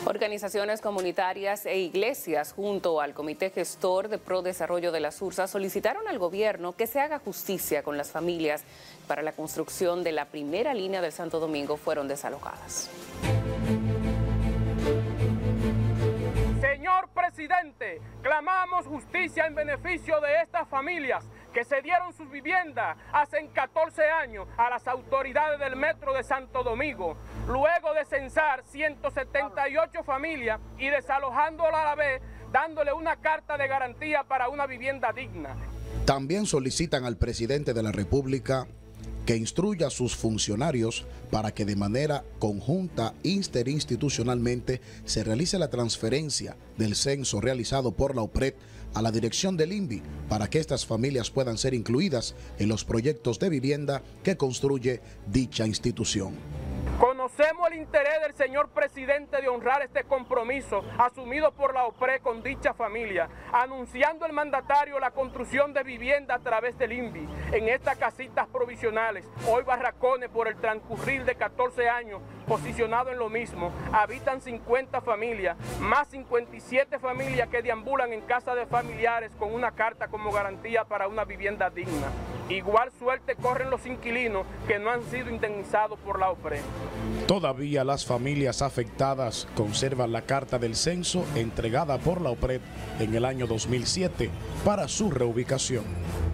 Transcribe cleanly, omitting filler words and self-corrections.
Organizaciones comunitarias e iglesias, junto al Comité Gestor de Pro Desarrollo de la Sursa, solicitaron al gobierno que se haga justicia con las familias para la construcción de la primera línea del Santo Domingo fueron desalojadas. Señor presidente, clamamos justicia en beneficio de estas familias que cedieron sus viviendas hace 14 años a las autoridades del Metro de Santo Domingo, luego de censar 178 familias y desalojándolas a la vez, dándole una carta de garantía para una vivienda digna. También solicitan al presidente de la República que instruya a sus funcionarios para que de manera conjunta interinstitucionalmente se realice la transferencia del censo realizado por la OPRED a la dirección del INVI para que estas familias puedan ser incluidas en los proyectos de vivienda que construye dicha institución. Conocemos el interés del señor presidente de honrar este compromiso asumido por la OPRED con dicha familia, anunciando el mandatario la construcción de vivienda a través del INVI en estas casitas provisionales, hoy barracones por el transcurrir de 14 años posicionado en lo mismo. Habitan 50 familias, más 57 familias que deambulan en casa de familiares con una carta como garantía para una vivienda digna. Igual suerte corren los inquilinos que no han sido indemnizados por la OPRED. Todavía las familias afectadas conservan la carta del censo entregada por la OPRED en el año 2007 para su reubicación.